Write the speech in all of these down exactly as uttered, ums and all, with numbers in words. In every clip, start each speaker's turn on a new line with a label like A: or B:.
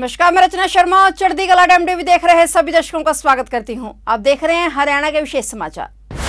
A: नमस्कार, मैं रचना शर्मा और चढ़ती कला टाइम टीवी देख रहे हैं सभी दर्शकों का स्वागत करती हूं। आप देख रहे हैं हरियाणा के विशेष समाचार।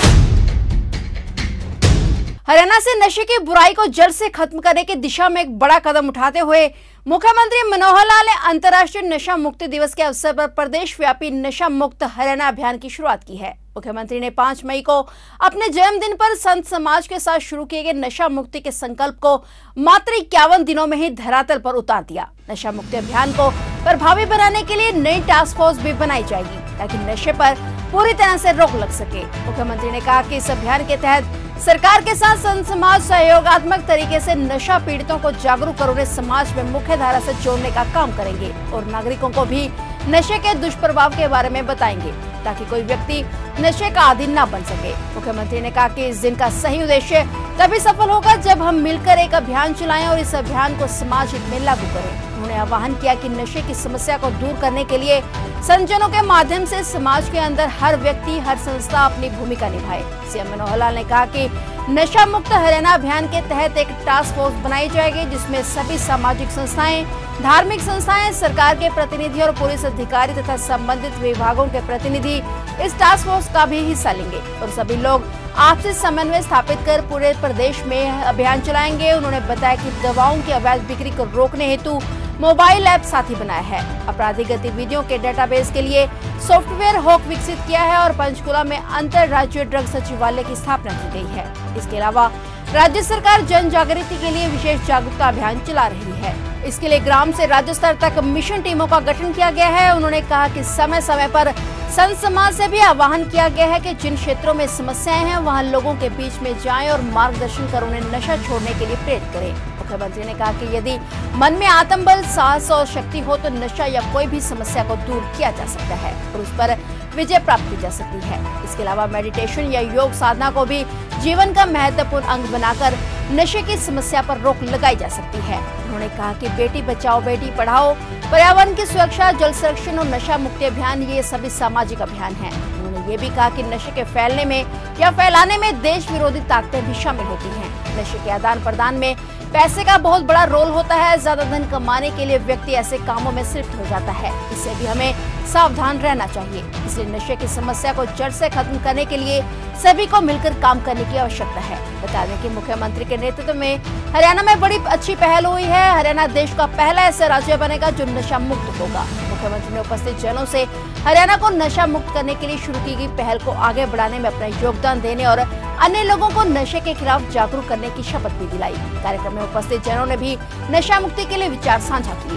A: हरियाणा से नशे की बुराई को जड़ से खत्म करने की दिशा में एक बड़ा कदम उठाते हुए मुख्यमंत्री मनोहर लाल ने अंतर्राष्ट्रीय नशा मुक्ति दिवस के अवसर पर प्रदेश व्यापी नशा मुक्त हरियाणा अभियान की शुरुआत की है। मुख्यमंत्री ने पाँच मई को अपने जन्मदिन पर संत समाज के साथ शुरू किए गए नशा मुक्ति के संकल्प को मात्र इक्यावन दिनों में ही धरातल पर उतार दिया। नशा मुक्ति अभियान को प्रभावी बनाने के लिए नई टास्क फोर्स भी बनाई जाएगी ताकि नशे पर पूरी तरह से रोक लग सके। मुख्यमंत्री ने कहा कि इस अभियान के तहत सरकार के साथ संत समाज सहयोगात्मक तरीके से नशा पीड़ितों को जागरूक कर उन्हें समाज में मुख्य धारा से जोड़ने का काम करेंगे और नागरिकों को भी नशे के दुष्प्रभाव के बारे में बताएंगे ताकि कोई व्यक्ति नशे का आदी न बन सके। मुख्यमंत्री ने कहा कि इस दिन का सही उद्देश्य तभी सफल होगा जब हम मिलकर एक अभियान चलाएं और इस अभियान को समाज हित में लागू करें। उन्होंने आह्वान किया कि नशे की समस्या को दूर करने के लिए संजनों के माध्यम से समाज के अंदर हर व्यक्ति हर संस्था अपनी भूमिका निभाए। सीएम मनोहर लाल ने कहा कि नशा मुक्त हरियाणा अभियान के तहत एक टास्क फोर्स बनाई जाएगी जिसमें सभी सामाजिक संस्थाएं, धार्मिक संस्थाएं, सरकार के प्रतिनिधि और पुलिस अधिकारी तथा संबंधित विभागों के प्रतिनिधि इस टास्क फोर्स का भी हिस्सा लेंगे और सभी लोग आपसी समन्वय स्थापित कर पूरे प्रदेश में अभियान चलाएंगे। उन्होंने बताया कि दवाओं की अवैध बिक्री को रोकने हेतु मोबाइल ऐप साथी बनाया है, आपराधिक गतिविधियों के डेटाबेस के लिए सॉफ्टवेयर हॉक विकसित किया है और पंचकुला में अंतर राज्य ड्रग सचिवालय की स्थापना की गई है। इसके अलावा राज्य सरकार जन जागृति के लिए विशेष जागरूकता अभियान चला रही है। इसके लिए ग्राम से राज्य स्तर तक मिशन टीमों का गठन किया गया है। उन्होंने कहा कि समय समय पर संत समाज से भी आह्वान किया गया है कि जिन क्षेत्रों में समस्याएं हैं वहां लोगों के बीच में जाएं और मार्गदर्शन कर उन्हें नशा छोड़ने के लिए प्रेरित करें। मुख्यमंत्री ने कहा कि यदि मन में आत्मबल, साहस और शक्ति हो तो नशा या कोई भी समस्या को दूर किया जा सकता है और उस पर विजय प्राप्त की जा सकती है। इसके अलावा मेडिटेशन या योग साधना को भी जीवन का महत्वपूर्ण अंग बनाकर नशे की समस्या पर रोक लगाई जा सकती है। उन्होंने कहा कि बेटी बचाओ बेटी पढ़ाओ, पर्यावरण की सुरक्षा, जल संरक्षण और नशा मुक्ति अभियान ये सभी सामाजिक अभियान हैं। उन्होंने ये भी कहा कि नशे के फैलने में या फैलाने में देश विरोधी ताकतें भी शामिल होती हैं। नशे के आदान प्रदान में पैसे का बहुत बड़ा रोल होता है। ज्यादा धन कमाने के लिए व्यक्ति ऐसे कामों में लिप्त हो जाता है। इससे भी हमें सावधान रहना चाहिए। इसलिए नशे की समस्या को जड़ से खत्म करने के लिए सभी को मिलकर काम करने की आवश्यकता है। बता दें कि मुख्यमंत्री के नेतृत्व में हरियाणा में बड़ी अच्छी पहल हुई है। हरियाणा देश का पहला ऐसा राज्य बनेगा जो नशा मुक्त होगा। मुख्यमंत्री ने उपस्थित जनों से हरियाणा को नशा मुक्त करने के लिए शुरू की गई पहल को आगे बढ़ाने में अपना योगदान देने और अन्य लोगों को नशे के खिलाफ जागरूक करने की शपथ भी दिलाई। कार्यक्रम में उपस्थित जनों ने भी नशा मुक्ति के लिए विचार साझा किए।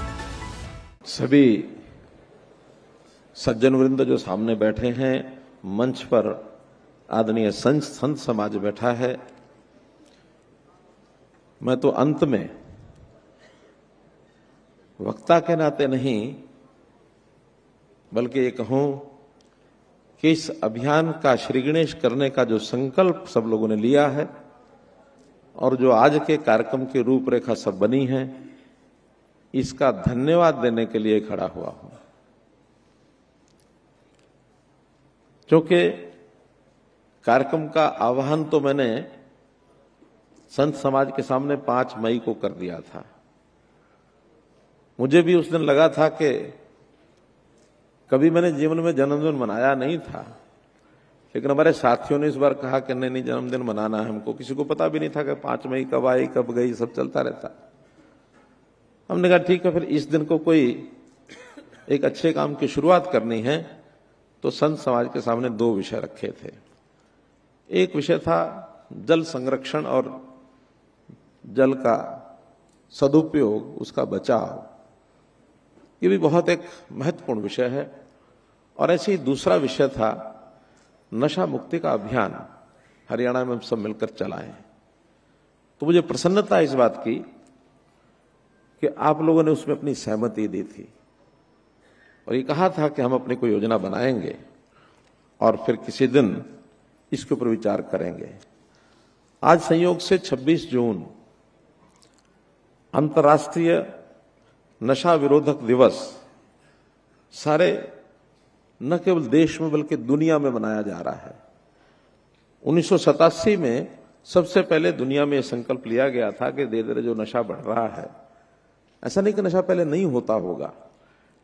B: सभी सज्जन वृंद जो सामने बैठे हैं, मंच पर आदरणीय संत संत समाज बैठा है, मैं तो अंत में वक्ता के नाते नहीं बल्कि ये कहूं कि इस अभियान का श्री गणेश करने का जो संकल्प सब लोगों ने लिया है और जो आज के कार्यक्रम की रूपरेखा सब बनी है, इसका धन्यवाद देने के लिए खड़ा हुआ हूं। क्योंकि कार्यक्रम का आह्वान तो मैंने संत समाज के सामने पांच मई को कर दिया था। मुझे भी उस दिन लगा था कि कभी मैंने जीवन में जन्मदिन मनाया नहीं था, लेकिन हमारे साथियों ने इस बार कहा कि नहीं नहीं जन्मदिन मनाना है हमको। किसी को पता भी नहीं था कि पांच मई कब आई कब गई, सब चलता रहता। हमने कहा ठीक है, फिर इस दिन को कोई एक अच्छे काम की शुरुआत करनी है तो संत समाज के सामने दो विषय रखे थे। एक विषय था जल संरक्षण और जल का सदुपयोग, उसका बचाव। ये भी बहुत एक महत्वपूर्ण विषय है। और ऐसे ही दूसरा विषय था नशा मुक्ति का अभियान हरियाणा में हम सब मिलकर चलाएं। तो मुझे प्रसन्नता इस बात की कि आप लोगों ने उसमें अपनी सहमति दी थी और ये कहा था कि हम अपनी कोई योजना बनाएंगे और फिर किसी दिन इसके ऊपर विचार करेंगे। आज संयोग से छब्बीस जून अंतर्राष्ट्रीय नशा विरोधक दिवस सारे न केवल देश में बल्कि दुनिया में मनाया जा रहा है। उन्नीस सौ सतासी में सबसे पहले दुनिया में यह संकल्प लिया गया था कि धीरे धीरे जो नशा बढ़ रहा है, ऐसा नहीं कि नशा पहले नहीं होता होगा,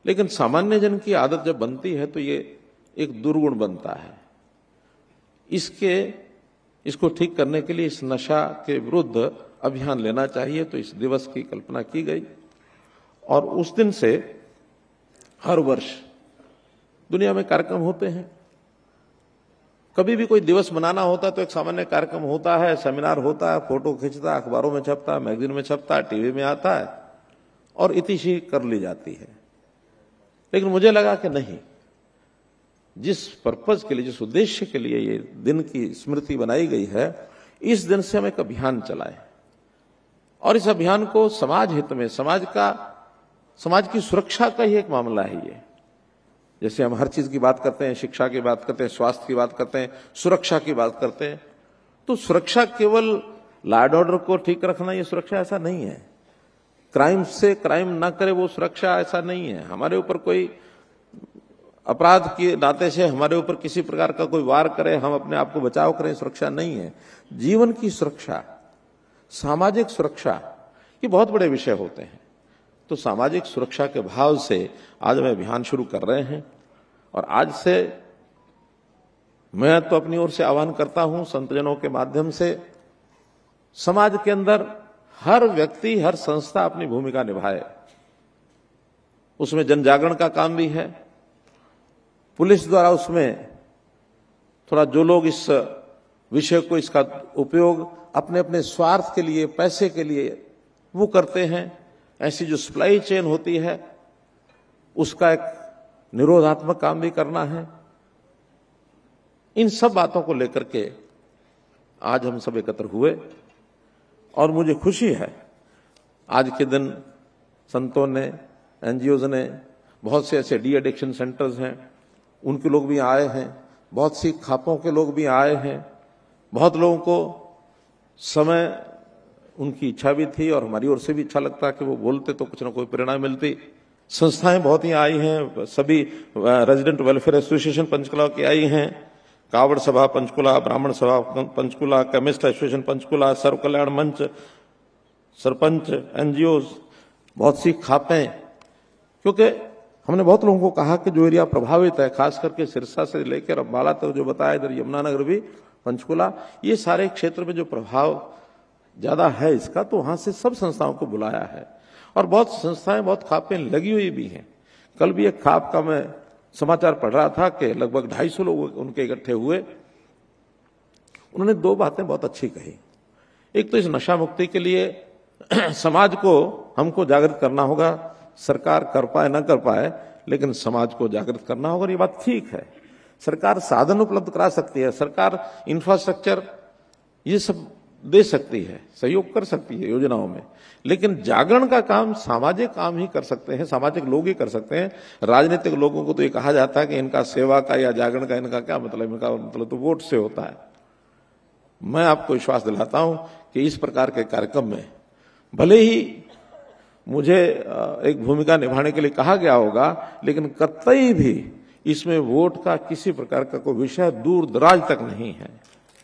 B: लेकिन सामान्य जन की आदत जब बनती है तो ये एक दुर्गुण बनता है। इसके इसको ठीक करने के लिए इस नशा के विरुद्ध अभियान लेना चाहिए, तो इस दिवस की कल्पना की गई और उस दिन से हर वर्ष दुनिया में कार्यक्रम होते हैं। कभी भी कोई दिवस मनाना होता है तो एक सामान्य कार्यक्रम होता है, सेमिनार होता है, फोटो खींचता है, अखबारों में छपता है, मैगजीन में छपता है, टीवी में आता है और इतिशी कर ली जाती है। लेकिन मुझे लगा कि नहीं, जिस पर्पज के लिए, जिस उद्देश्य के लिए ये दिन की स्मृति बनाई गई है, इस दिन से हम एक अभियान चलाएं और इस अभियान को समाज हित में, समाज का समाज की सुरक्षा का ही एक मामला है ये। जैसे हम हर चीज की बात करते हैं, शिक्षा की बात करते हैं, स्वास्थ्य की बात करते हैं, सुरक्षा की बात करते हैं, तो सुरक्षा केवल लॉ एंड ऑर्डर को ठीक रखना ये सुरक्षा ऐसा नहीं है। क्राइम से क्राइम ना करे वो सुरक्षा ऐसा नहीं है। हमारे ऊपर कोई अपराध के नाते से हमारे ऊपर किसी प्रकार का कोई वार करे, हम अपने आप को बचाव करें, सुरक्षा नहीं है। जीवन की सुरक्षा, सामाजिक सुरक्षा, ये बहुत बड़े विषय होते हैं। तो सामाजिक सुरक्षा के भाव से आज हम अभियान शुरू कर रहे हैं और आज से मैं तो अपनी ओर से आह्वान करता हूं संतजनों के माध्यम से, समाज के अंदर हर व्यक्ति, हर संस्था अपनी भूमिका निभाए। उसमें जन जागरण का काम भी है, पुलिस द्वारा उसमें थोड़ा जो लोग इस विषय को, इसका उपयोग अपने अपने स्वार्थ के लिए, पैसे के लिए वो करते हैं, ऐसी जो सप्लाई चेन होती है उसका एक निरोधात्मक काम भी करना है। इन सब बातों को लेकर के आज हम सब एकत्र हुए और मुझे खुशी है आज के दिन संतों ने, एनजीओज ने, बहुत से ऐसे डी एडिक्शन सेंटर्स हैं उनके लोग भी आए हैं, बहुत सी खापों के लोग भी आए हैं, बहुत लोगों को समय उनकी इच्छा भी थी और हमारी ओर से भी इच्छा लगता कि वो बोलते तो कुछ ना कोई प्रेरणा मिलती। संस्थाएं बहुत ही आई हैं, सभी रेजिडेंट वेलफेयर एसोसिएशन पंचकुला की आई हैं, कावड़ सभा पंचकुला, ब्राह्मण सभा पंचकुला, केमिस्ट एसोसिएशन पंचकुला, सर्व कल्याण मंच, सरपंच, एनजीओ, बहुत सी खापें। क्योंकि हमने बहुत लोगों को कहा कि जो एरिया प्रभावित है, खास करके सिरसा से लेकर अम्बाला तक जो बताया, इधर यमुनानगर भी, पंचकुला, ये सारे क्षेत्र में जो प्रभाव ज्यादा है इसका, तो वहां से सब संस्थाओं को बुलाया है और बहुत संस्थाएं, बहुत खापें लगी हुई भी हैं। कल भी एक खाप का मैं समाचार पढ़ रहा था कि लगभग ढाई सौ लोग उनके इकट्ठे हुए। उन्होंने दो बातें बहुत अच्छी कही। एक तो इस नशा मुक्ति के लिए समाज को हमको जागृत करना होगा, सरकार कर पाए ना कर पाए, लेकिन समाज को जागृत करना होगा। ये बात ठीक है, सरकार साधन उपलब्ध करा सकती है, सरकार इंफ्रास्ट्रक्चर ये सब दे सकती है, सहयोग कर सकती है योजनाओं में, लेकिन जागरण का काम सामाजिक काम ही कर सकते हैं, सामाजिक लोग ही कर सकते हैं। राजनीतिक लोगों को तो ये कहा जाता है कि इनका सेवा का या जागरण का इनका क्या मतलब, इनका मतलब तो वोट से होता है। मैं आपको विश्वास दिलाता हूं कि इस प्रकार के कार्यक्रम में भले ही मुझे एक भूमिका निभाने के लिए कहा गया होगा, लेकिन कतई भी इसमें वोट का किसी प्रकार का कोई विषय दूर दराज तक नहीं है।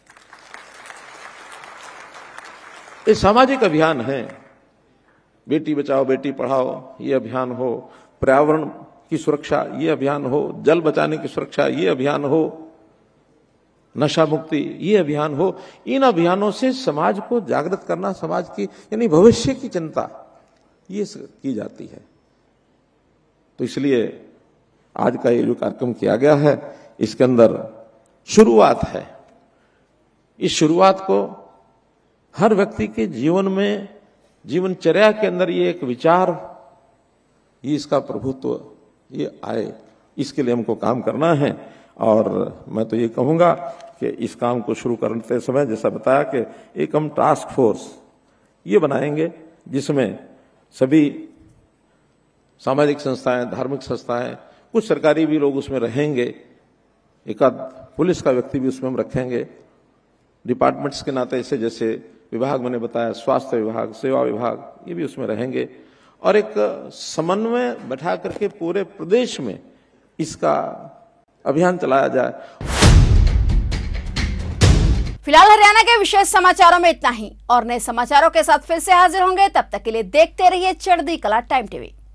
B: ये सामाजिक अभियान है, बेटी बचाओ बेटी पढ़ाओ ये अभियान हो, पर्यावरण की सुरक्षा ये अभियान हो, जल बचाने की सुरक्षा ये अभियान हो, नशा मुक्ति ये अभियान हो। इन अभियानों से समाज को जागृत करना, समाज की यानी भविष्य की चिंता ये की जाती है। तो इसलिए आज का ये जो कार्यक्रम किया गया है, इसके अंदर शुरुआत है। इस शुरुआत को हर व्यक्ति के जीवन में, जीवनचर्या के अंदर ये एक विचार, ये इसका प्रभुत्व ये आए, इसके लिए हमको काम करना है। और मैं तो ये कहूंगा कि इस काम को शुरू करते समय जैसा बताया कि एक हम टास्क फोर्स ये बनाएंगे जिसमें सभी सामाजिक संस्थाएं, धार्मिक संस्थाएं, कुछ सरकारी भी लोग उसमें रहेंगे, एक आध पुलिस का व्यक्ति भी उसमें हम रखेंगे, डिपार्टमेंट्स के नाते से जैसे विभाग मैंने बताया, स्वास्थ्य विभाग, सेवा विभाग, ये भी उसमें रहेंगे और एक समन्वय बैठा करके पूरे प्रदेश में इसका अभियान चलाया जाए।
A: फिलहाल हरियाणा के विशेष समाचारों में इतना ही और नए समाचारों के साथ फिर से हाजिर होंगे। तब तक के लिए देखते रहिए चढ़ती कला टाइम टीवी।